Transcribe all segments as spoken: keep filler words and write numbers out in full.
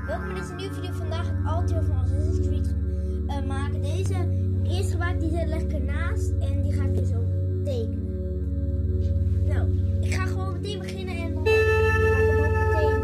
Welkom bij deze nieuwe video. Vandaag het Altair van Assassin's Creed uh, maken. Deze eerst gemaakt, die leg ik ernaast en die ga ik dus ook tekenen. Nou, ik ga gewoon meteen beginnen en dan ga ik hem ook meteen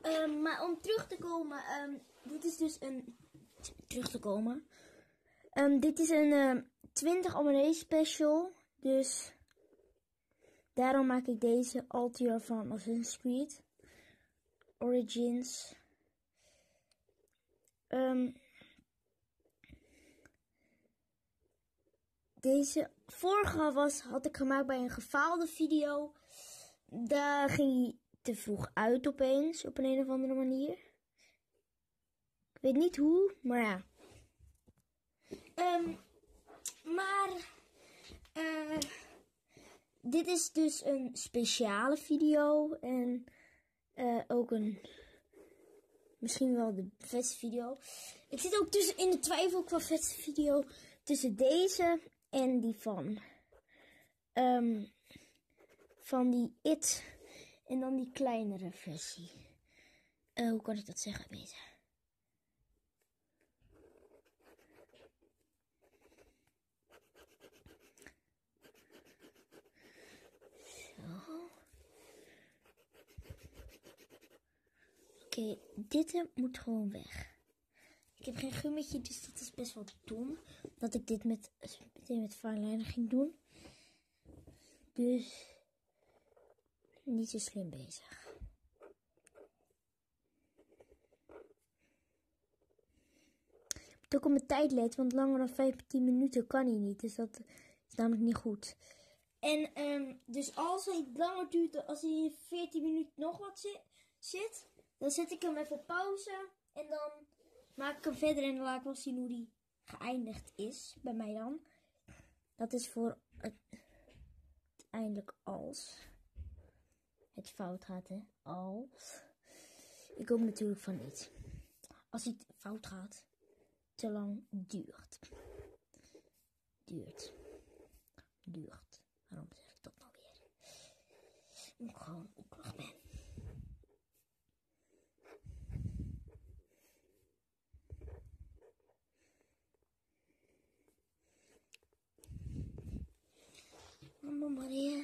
Um, maar om terug te komen, um, dit is dus een... Terug te komen. Um, dit is een um, twintig abonnee special. Dus daarom maak ik deze Altia van Assassin's Creed Origins. Um, deze vorige was, had ik gemaakt bij een gefaalde video. Daar ging hij te vroeg uit opeens, op een, een of andere manier. Ik weet niet hoe, maar ja. Um, maar, uh, dit is dus een speciale video. En uh, ook een, misschien wel de vetste video. Ik zit ook tussen in de twijfel qua vetste video. Tussen deze en die van, um, van die It. En dan die kleinere versie. Uh, hoe kan ik dat zeggen beter? Zo. Oké, okay, dit moet gewoon weg. Ik heb geen gummetje, dus dat is best wel dom. Dat ik dit met, meteen met fineliner ging doen. Dus niet zo slim bezig. Ik moet ook op mijn tijd letten, want langer dan vijftien minuten kan hij niet. Dus dat is namelijk niet goed. En um, dus als hij langer duurt, als hij in veertien minuten nog wat zit, zit, dan zet ik hem even op pauze. En dan maak ik hem verder en dan laat ik wel zien hoe die geëindigd is. Bij mij dan. Dat is voor het, uiteindelijk als het fout gaat, hè. Als. Ik hoop natuurlijk van niet. Als het fout gaat, te lang duurt. Duurt. Duurt. Waarom zeg ik dat nou weer? Omdat ik gewoon oekelig ben. Mama Maria.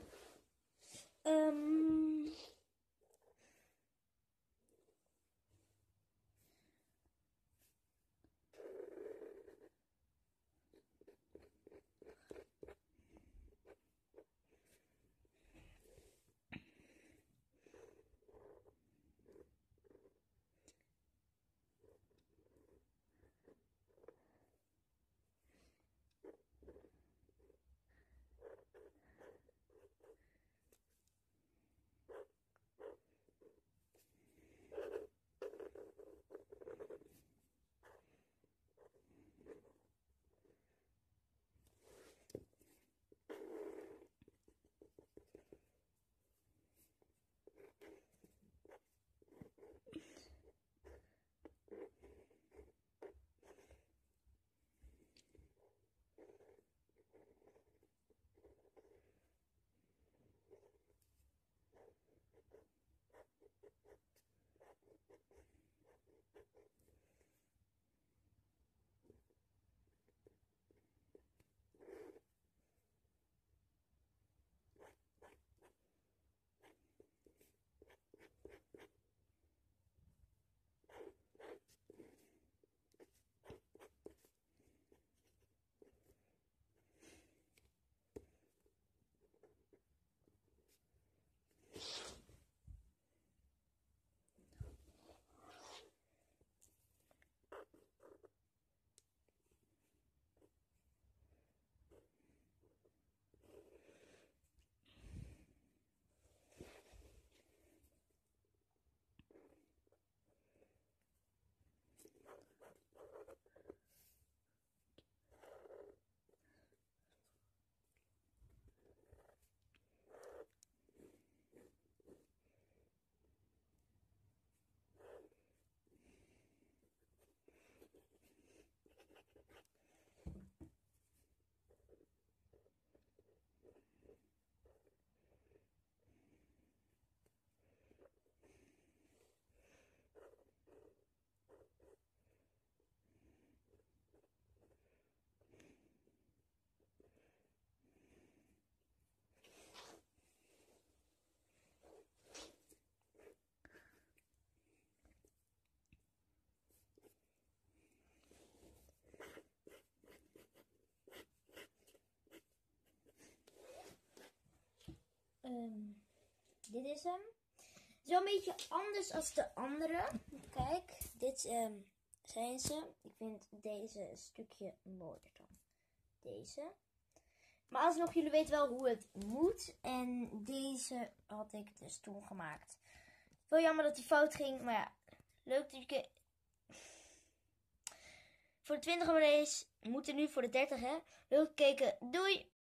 Um, deze. Zo een beetje anders als de andere. Kijk, dit um, zijn ze. Ik vind deze een stukje mooier dan deze. Maar alsnog, jullie weten wel hoe het moet. En deze had ik dus toen gemaakt. Wel jammer dat die fout ging. Maar ja, leuk dat je... Voor de twintig abonnees moeten nu voor de dertig, hè. Leuk gekeken. Doei!